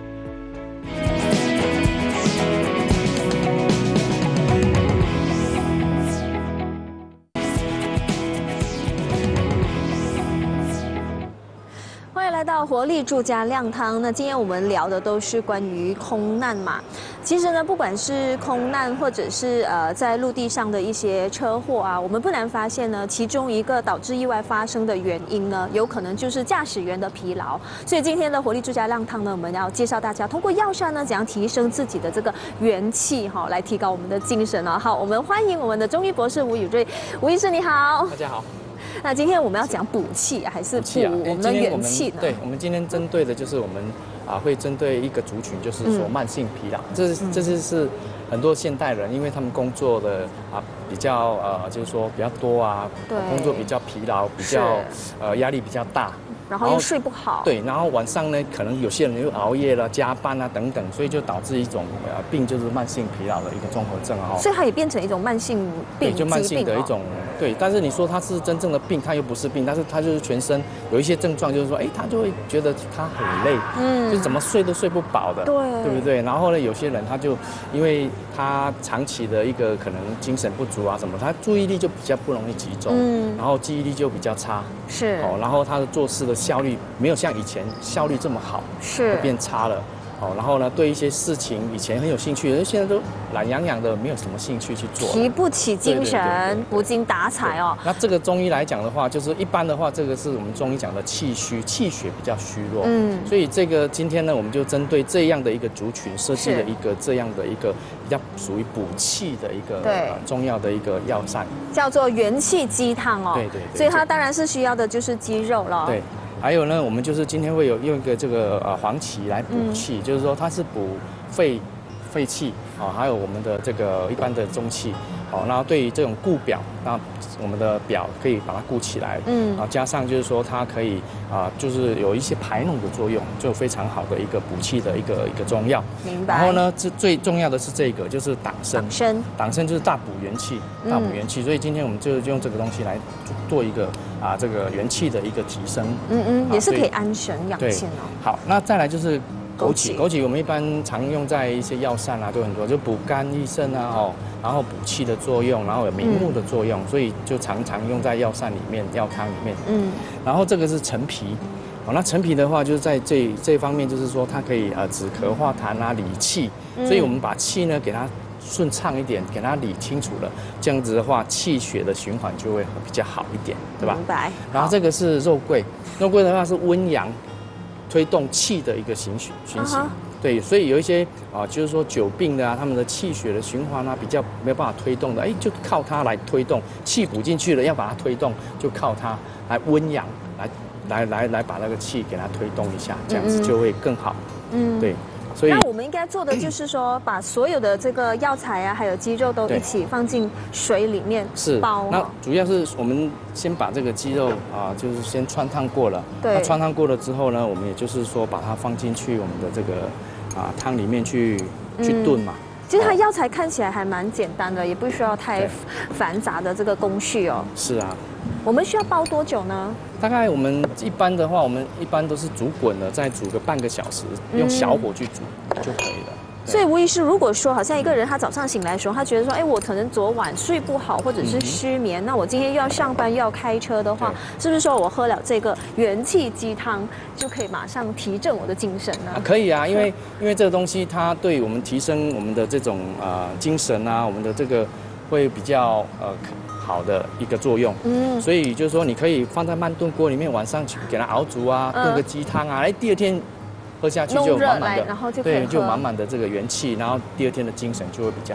来到活力住家亮汤，那今天我们聊的都是关于空难嘛。其实呢，不管是空难或者是呃在陆地上的一些车祸啊，我们不难发现呢，其中一个导致意外发生的原因呢，有可能就是驾驶员的疲劳。所以今天的活力住家亮汤呢，我们要介绍大家通过药膳呢，怎样提升自己的这个元气哈，来提高我们的精神啊。好，我们欢迎我们的中医博士吴宇瑞，吴医师你好。 大家好。 那今天我们要讲补气还是补我们的元气呢？ 对，我们今天针对的就是我们啊会针对一个族群，就是说慢性疲劳。这是这是是很多现代人，因为他们工作的啊比较呃就是说比较多啊，工作比较疲劳，比较呃压力比较大。 然后又睡不好， 对，然后晚上呢，可能有些人又熬夜了、加班啊等等，所以就导致一种呃病，就是慢性疲劳的一个综合症哈。 所以它也变成一种慢性病， 对，就慢性的一种对。但是你说它是真正的病，它又不是病，但是它就是全身有一些症状，就是说，哎，他就会觉得他很累，嗯，就是怎么睡都睡不饱的， 对， 对不对？然后呢，有些人他就因为他长期的一个可能精神不足啊什么，他注意力就比较不容易集中，嗯，然后记忆力就比较差， 是哦， 然后他的做事的效率没有像以前效率这么好， 是变差了。哦，然后呢，对一些事情以前很有兴趣，现在都懒洋洋的，没有什么兴趣去做， 提不起精神，无精打采哦。 那这个中医来讲的话，就是一般的话，这个是我们中医讲的气虚，气血比较虚弱。嗯，所以这个今天呢，我们就针对这样的一个族群，设计了一个这样的一个比较属于补气的一个呃中药的一个药膳， 叫做元气鸡汤哦。 对对对。 所以它当然是需要的就是鸡肉了。 对。还有呢，我们就是今天会有用一个这个呃黄芪来补气，嗯、就是说它是补肺肺气啊，还有我们的这个一般的中气，好，然后对于这种固表，那我们的表可以把它固起来，嗯，啊，加上就是说它可以啊，就是有一些排脓的作用，就非常好的一个补气的一个一个中药。 明白。 然后呢，这最重要的是这个，就是党参。 党参， 党参就是大补元气，大补元气。嗯、所以今天我们就用这个东西来做一个啊这个元气的一个提升。 嗯嗯，也是可以安神养性哦。 好，那再来就是枸杞，枸杞我们一般常用在一些药膳啊，都很多，就补肝益肾啊，哦，然后补气的作用，然后有明目的作用，嗯、所以就常常用在药膳里面、药汤里面。嗯，然后这个是陈皮，哦，那陈皮的话，就是在这这方面，就是说它可以呃止咳化痰啊，理气，嗯、所以我们把气呢给它顺畅一点，给它理清楚了，这样子的话，气血的循环就会比较好一点，对吧？ 明白。 然后这个是肉桂，肉桂的话是温阳。推动气的一个循循循行， uh huh. 对，所以有一些啊，就是说久病的啊，他们的气血的循环啊比较没有办法推动的，哎，就靠它来推动，气补进去了，要把它推动，就靠它来温养，来来来来把那个气给它推动一下，这样子就会更好。嗯，对。所以那我们应该做的就是说，把所有的这个药材啊，还有鸡肉都一起放进水里面是煲。 那主要是我们先把这个鸡肉啊，就是先汆烫过了。 对。 那汆烫过了之后呢，我们也就是说把它放进去我们的这个啊汤里面去去炖嘛。 其实它药材看起来还蛮简单的，也不需要太繁杂的这个工序哦。 是啊。 我们需要煲多久呢？ 大概我们一般的话，我们一般都是煮滚了，再煮个半个小时，用小火去煮就可以了。 所以吴医师，如果说好像一个人他早上醒来的时候，他觉得说，哎，我可能昨晚睡不好，或者是失眠，嗯、那我今天又要上班又要开车的话，是不是说我喝了这个元气鸡汤就可以马上提振我的精神呢？ 啊可以啊，因为因为这个东西它对我们提升我们的这种呃精神啊，我们的这个会比较呃。好的一个作用，嗯，所以就是说，你可以放在慢炖锅里面，晚上去给它熬煮啊，炖个鸡汤啊，哎，第二天喝下去就满满的， 然后就对，就满满的这个元气，然后第二天的精神就会比较好。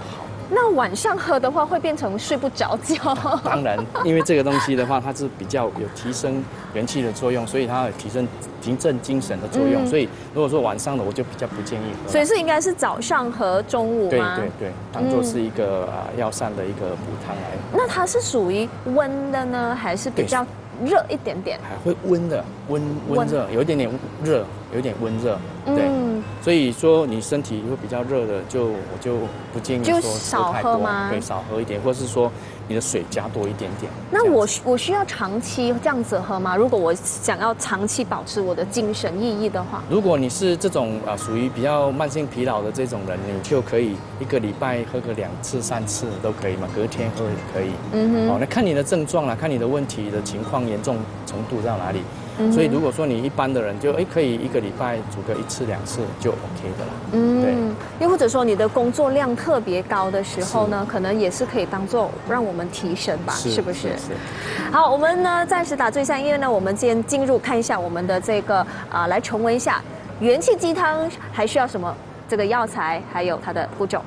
那晚上喝的话会变成睡不着觉。 当然，因为这个东西的话，它是比较有提升元气的作用，所以它有提升提振精神的作用。嗯、所以如果说晚上的，我就比较不建议喝。 所以是应该是早上和中午吗？ 对对对，当做是一个啊药膳的一个补汤来。 那它是属于温的呢，还是比较热一点点？ 还会温的，温温热，有一点点热，有一点温热。对。嗯所以说你身体会比较热的，就我就不建议说少喝吗？ 对，少喝一点，或是说你的水加多一点点。 那我我需要长期这样子喝吗？如果我想要长期保持我的精神奕奕的话， 如果你是这种啊属于比较慢性疲劳的这种人，你就可以一个礼拜喝个两次、三次都可以嘛，隔天喝也可以。嗯哼。哦，那看你的症状啦，看你的问题的情况严重程度到哪里。所以如果说你一般的人就哎可以一个礼拜煮个一次两次就 OK 的啦。嗯，对。 又或者说你的工作量特别高的时候呢，可能也是可以当做让我们提神吧，是不是？是。好，我们呢暂时打住一下，因为呢我们今天进入看一下我们的这个啊、呃，来重温一下元气鸡汤还需要什么这个药材，还有它的步骤。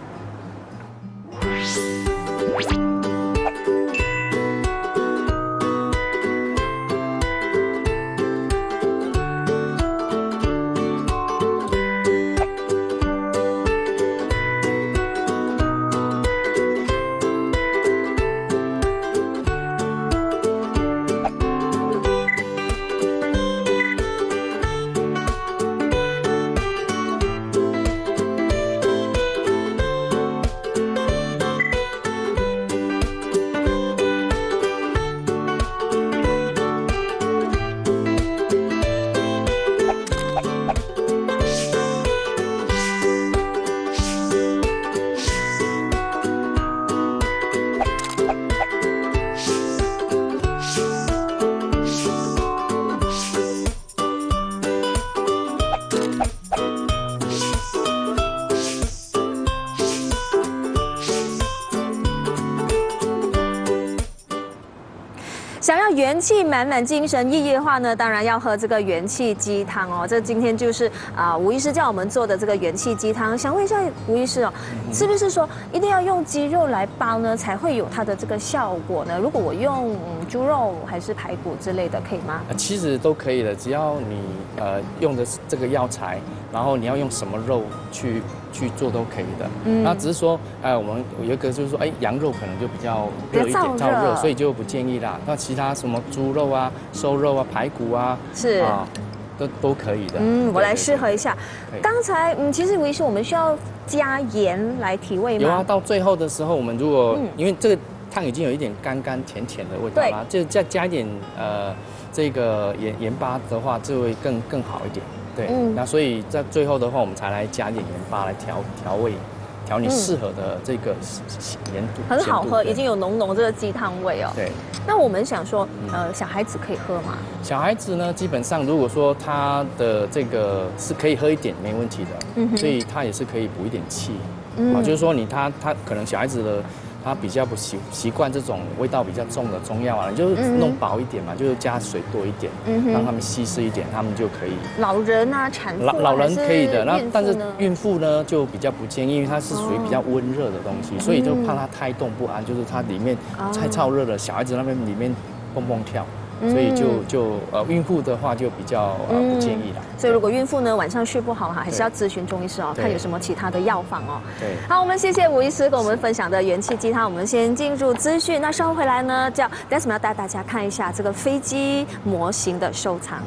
想要元气满满、精神奕奕的话呢，当然要喝这个元气鸡汤哦。这今天就是啊、呃，吴医师叫我们做的这个元气鸡汤。想问一下吴医师哦，是不是说一定要用鸡肉来煲呢，才会有它的这个效果呢？如果我用、嗯、猪肉还是排骨之类的，可以吗？ 其实都可以的，只要你呃用的这个药材，然后你要用什么肉去去做都可以的。嗯，那只是说，呃，我们有一个就是说，哎，羊肉可能就比较热一点，燥热，所以就不建议啦。那其他什么猪肉啊、瘦肉啊、排骨啊， 是啊， 都都可以的。 嗯，我来试喝一下。刚才嗯，其实吴医师，我们需要加盐来提味吗？ 有啊，到最后的时候，我们如果、嗯、因为这个汤已经有一点干干甜甜的味道啦，就再加一点呃这个盐盐巴的话，就会更更好一点。对，嗯、那所以在最后的话，我们才来加一点盐巴来调调味。调你适合的这个盐度， 很好喝，已经有浓浓这个鸡汤味哦。 对， 那我们想说，呃，小孩子可以喝吗？ 小孩子呢，基本上如果说他的这个是可以喝一点没问题的，嗯、所以他也是可以补一点气。嗯，啊，就是说你他他可能小孩子的他比较不习习惯这种味道比较重的中药啊，你就弄薄一点嘛，就是加水多一点，嗯、让他们稀释一点，他们就可以。 老人啊，产妇、啊、 老老人可以的，那但是孕妇呢就比较不建议，因为它是属于比较温热的东西，哦、所以就怕它胎动不安，就是它里面太燥热了，小孩子那边里面蹦蹦跳。所以就就呃孕妇的话就比较呃不建议了。 所以如果孕妇呢晚上睡不好哈，还是要咨询中医师哦，看有什么其他的药方哦。 对。 好，我们谢谢吴医师跟我们分享的元气鸡汤。我们先进入资讯，那稍后回来呢，叫 Desmond 要带大家看一下这个飞机模型的收藏。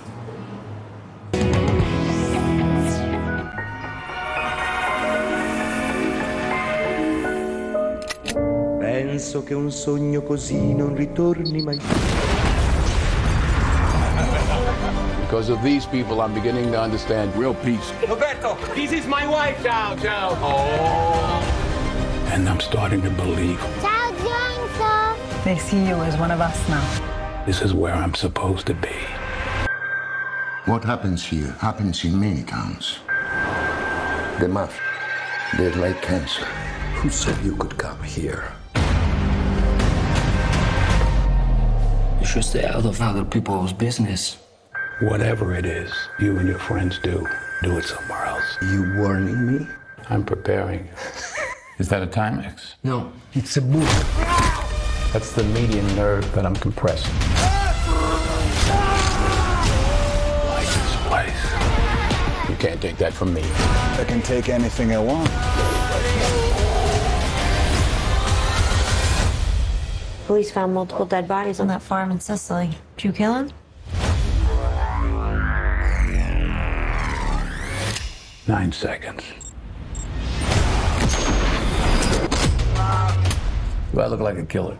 Penso che un sogno così non ritorni mai. Because of these people, I'm beginning to understand real peace. Roberto, this is my wife. Ciao, ciao. Oh. And I'm starting to believe. Ciao, Gianzo. They see you as one of us now. This is where I'm supposed to be. What happens here happens in many towns. The mafia, they're like cancer. Who said you could come here? You should stay out of other people's business. Whatever it is you and your friends do, do it somewhere else. You warning me? I'm preparing. Is that a Timex? No, it's a boot. That's the median nerve that I'm compressing. Like this place. You can't take that from me. I can take anything I want. Police found multiple dead bodies on that farm in Sicily. Did you kill him? Nine seconds. Do I look like a killer?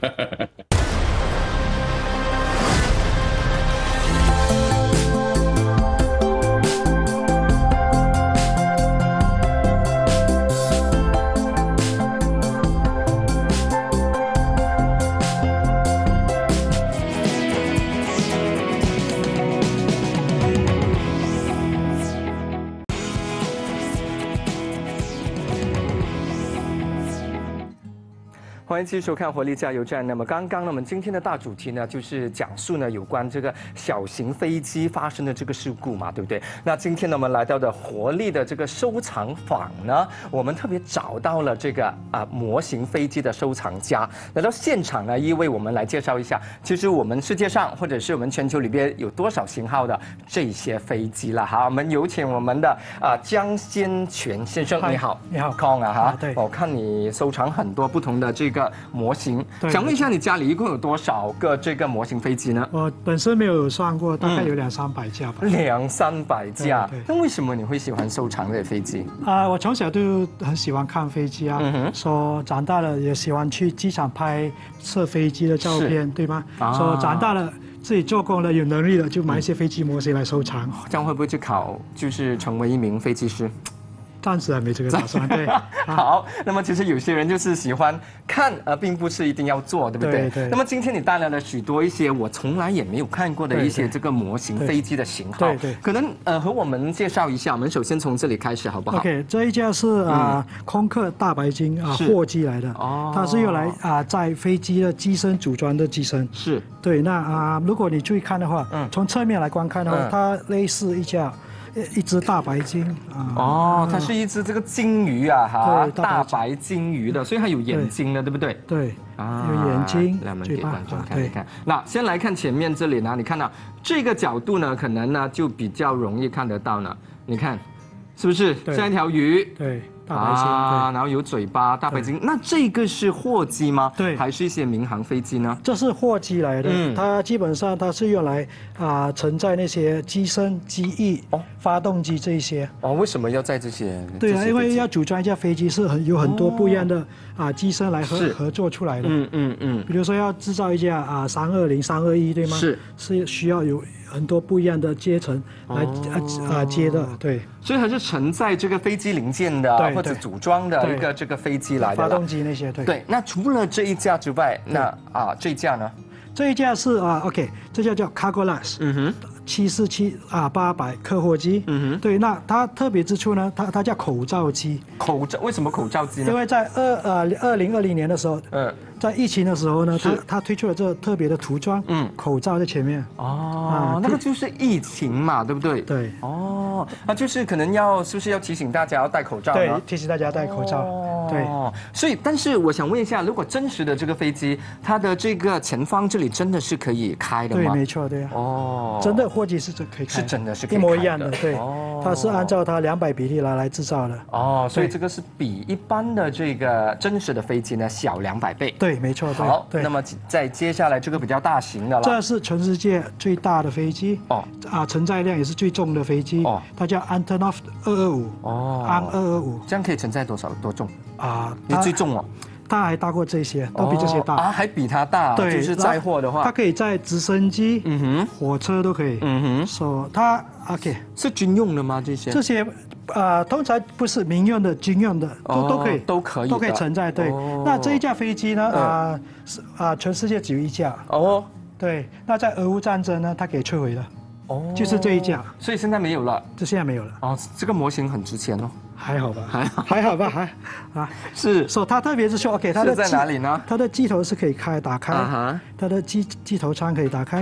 欢迎继续收看《活力加油站》。那么刚刚呢，我们今天的大主题呢，就是讲述呢有关这个小型飞机发生的这个事故嘛，对不对？那今天呢，我们来到的活力的这个收藏坊呢，我们特别找到了这个啊模型飞机的收藏家来到现场呢，因为我们来介绍一下，其实我们世界上或者是我们全球里边有多少型号的这些飞机了。好，我们有请我们的啊江先全先生，你好， 你好， 康啊哈， 对， 我看你收藏很多不同的这个模型，想问一下你家里一共有多少个这个模型飞机呢？ 我本身没有算过，大概有两三百架吧。 两三百架，那为什么你会喜欢收藏这些飞机？ 啊，我从小就很喜欢看飞机啊，说长大了也喜欢去机场拍摄飞机的照片，对吗？说长大了。自己做工了，有能力了，就买一些飞机模型来收藏。 这样会不会去考，就是成为一名飞机师？ 暂时还没这个打算。对， 好。那么其实有些人就是喜欢看，而并不是一定要做，对不对？ 对对。 那么今天你带来了许多一些我从来也没有看过的一些这个模型飞机的型号。 对对。 可能呃和我们介绍一下，我们首先从这里开始好不好 ？OK， 这一架是啊空客大白鲸啊货机来的，哦，它是用来啊载飞机的机身组装的机身。 是。 对，那啊如果你注意看的话，嗯，从侧面来观看的话，它类似一架。一只大白鲸啊！哦，它是一只这个鲸鱼啊，哈，大白鲸鱼的，所以它有眼睛的，对不对？ 对，啊，有眼睛， 来，我们给观众看一看。那先来看前面这里呢，你看到这个角度呢，可能呢就比较容易看得到呢。你看，是不是像一条鱼？ 对。大白鲸啊，然后有嘴巴，大白鲸。那这个是货机吗？ 对， 还是一些民航飞机呢？ 这是货机来的，嗯，它基本上它是用来啊承载那些机身、机翼、哦、发动机这一些。 哦，为什么要载这些？ 对啊，因为要组装一架飞机是很有很多不一样的啊机身来合合作出来的。 嗯嗯嗯。 比如说要制造一架啊三二零、三二一，对吗？ 是， 是需要有很多不一样的阶层来啊啊接的，对。 所以它是承载这个飞机零件的或者组装的一个这个飞机来的， 发动机那些，对。 对，那除了这一架之外，那啊这一架呢？ 这一架是啊 ，OK， 这架叫 Cargolas， 嗯哼，七四七啊八百客货机，嗯哼，对，那它特别之处呢，它它叫口罩机。 口罩为什么口罩机呢？ 因为在二呃二零二零年的时候，嗯，在疫情的时候呢，它它推出了这特别的涂装，嗯，口罩在前面。 哦，那个就是疫情嘛，对不对？ 对。 哦，那就是可能要是不是要提醒大家要戴口罩？ 对，提醒大家戴口罩。对。 所以，但是我想问一下，如果真实的这个飞机，它的这个前方这里真的是可以开的吗？ 对，没错，对。哦。真的货机是真可以开。 是真的是可以一模一样的，对。哦。它是按照它两百比例来来制造的。 哦，所以这个是比一般的这个真实的飞机呢小两百倍。 对，没错。 好，那么在接下来这个比较大型的了。 这是全世界最大的飞机哦，啊，承载量也是最重的飞机哦，它叫 Antonov 二二五哦，安二二五， 这样可以承载多少多重啊？你最重哦。 它还大过这些，都比这些大啊，还比它大。 对， 就是载货的话， 它可以载直升机、嗯哼，火车都可以。嗯哼，说它 OK 是军用的吗？这些这些啊，通常不是民用的、军用的都都可以， 都可以都可以承载。对，那这一架飞机呢啊是啊，全世界只有一架哦。对，那在俄乌战争呢，它给摧毁了。哦，就是这一架， 所以现在没有了。 这现在没有了。哦， 这个模型很值钱哦。 还好吧， 还好， 还好吧，还啊， 是。 说它特别是说 ，OK， 它的在哪里呢？ 它的机头是可以开打开，它的机机头舱可以打开，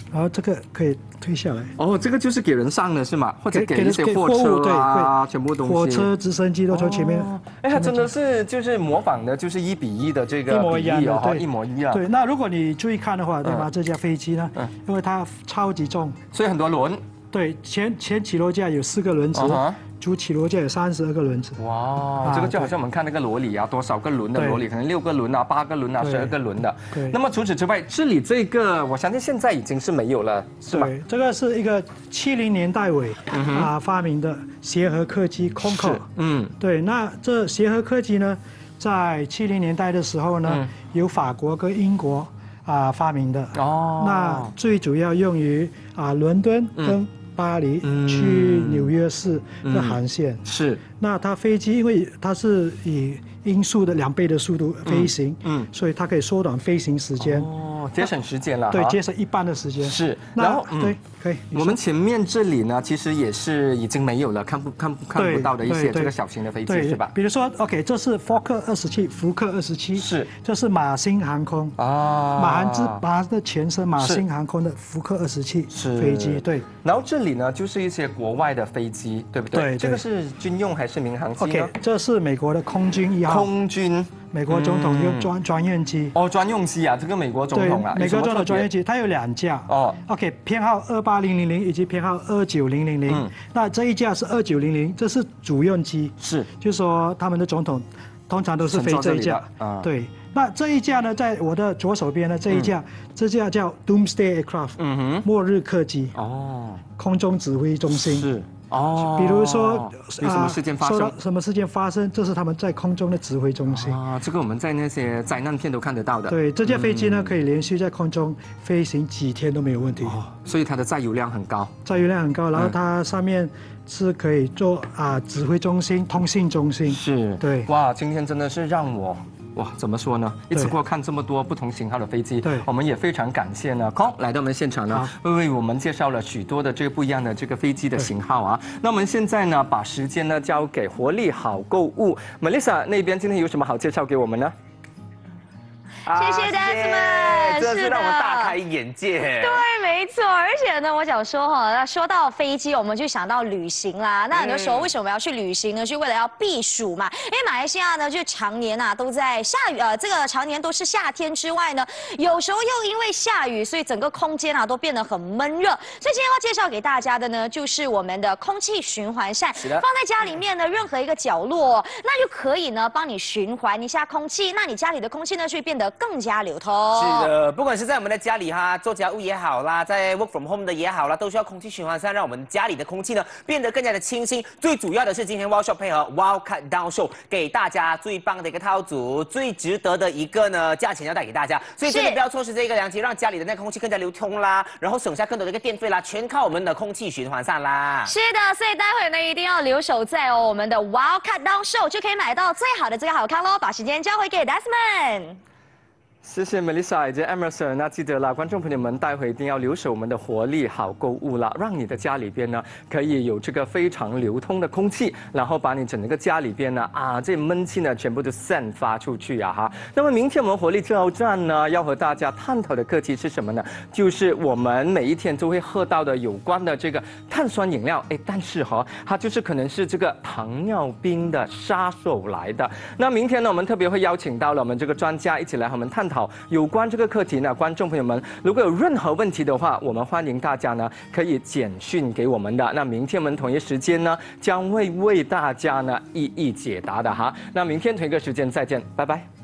然后这个可以推下来。 哦，这个就是给人上的是吗？或者给一些给货车啊，全部东西。 火车、直升机都从前面。 哎，它真的是就是模仿的，就是一比一的这个一模一样的， 对，一模一样。 对，那如果你注意看的话，对吧？这架飞机呢，因为它超级重， 所以很多轮。 对，前前起落架有四个轮子。主起落架有三十二个轮子， 哇，这个就好像我们看那个罗里啊，多少个轮的罗里，可能六个轮啊、八个轮啊、十二个轮的。对。那么除此之外，这里这个我相信现在已经是没有了，是吧？ 对，这个是一个七零年代尾啊发明的协和客机空口。嗯。对，那这协和客机呢，在七零年代的时候呢，由法国跟英国啊发明的。哦。那最主要用于啊伦敦跟巴黎去纽约市的航线、嗯、 是。 那它飞机因为它是以音速的两倍的速度飞行，嗯，嗯所以它可以缩短飞行时间， 哦，节省时间了， 对，节省一半的时间。 是。 然后、嗯、对，可以。 我们前面这里呢，其实也是已经没有了，看不看看不到的一些这个小型的飞机，是吧？ 比如说 ，OK， 这是福克二十七，福克二十七是， 这是马星航空啊，马航之马的前身马星航空的福克二十七飞机，对。 然后这里呢，就是一些国外的飞机，对不对？对，这个是军用还是民航机呢 ？OK， 这是美国的空军一号。 空军， 美国总统用专专用机。 哦，专用机啊，这个美国总统啊， 美国总统专用机，它有两架。哦 ，OK， 编号二八零零零以及编号二九零零零。那这一架是二九零零，这是主用机。 是， 就是说他们的总统通常都是飞这一架。啊，对。那这一架呢，在我的左手边呢，这一架，这架叫 Doomsday Aircraft， 嗯哼，末日客机。哦，空中指挥中心。 是。哦， 比如说有什么事件发生， 什么事件发生，这是他们在空中的指挥中心啊。这个我们在那些灾难片都看得到的。 对，这架飞机呢，可以连续在空中飞行几天都没有问题。哦， 所以它的载油量很高。 载油量很高，然后它上面是可以做啊指挥中心、通信中心。 是， 对。 哇，今天真的是让我。哇，怎么说呢？一次过看这么多不同型号的飞机，对，我们也非常感谢呢。空来到我们现场呢，为我们介绍了许多的这个不一样的这个飞机的型号啊。那我们现在呢，把时间呢交给活力好购物 ，Melissa 那边今天有什么好介绍给我们呢？ 谢谢 Desmond， 真的是让我们大开眼界。 对，没错。而且呢，我想说哈，那说到飞机，我们就想到旅行啦。那很多时候为什么要去旅行呢？就为了要避暑嘛。因为马来西亚呢，就常年啊都在下雨，呃，这个常年都是夏天之外呢，有时候又因为下雨，所以整个空间啊都变得很闷热。所以今天要介绍给大家的呢，就是我们的空气循环扇，放在家里面的任何一个角落，那就可以呢帮你循环一下空气，那你家里的空气呢就会变得更加流通。 是的，不管是在我们的家里哈，做家务也好啦，在 work from home 的也好啦，都需要空气循环扇，让我们家里的空气呢变得更加的清新。最主要的是今天 Wow Shop 配合 Wow Cut Down Show 给大家最棒的一个套组，最值得的一个呢价钱要带给大家，所以真的不要错失这个良机，让家里的那个空气更加流通啦，然后省下更多的一个电费啦，全靠我们的空气循环扇啦。 是的，所以待会呢一定要留守在哦我们的 Wow Cut Down Show， 就可以买到最好的这个好康喽。把时间交回给 Desmond。 谢谢 Melissa 以及 Emerson， 那记得啦，观众朋友们，待会一定要留守我们的活力好购物啦，让你的家里边呢可以有这个非常流通的空气，然后把你整个家里边呢啊这闷气呢全部都散发出去啊哈。那么明天我们活力加油站呢要和大家探讨的课题是什么呢？就是我们每一天都会喝到的有关的这个碳酸饮料，哎，但是哈它就是可能是这个糖尿病的杀手来的。那明天呢我们特别会邀请到了我们这个专家一起来和我们探讨。好，有关这个课题呢，观众朋友们，如果有任何问题的话，我们欢迎大家呢可以简讯给我们的。那明天我们同一时间呢，将会为大家呢一一解答的哈。那明天同一个时间再见，拜拜。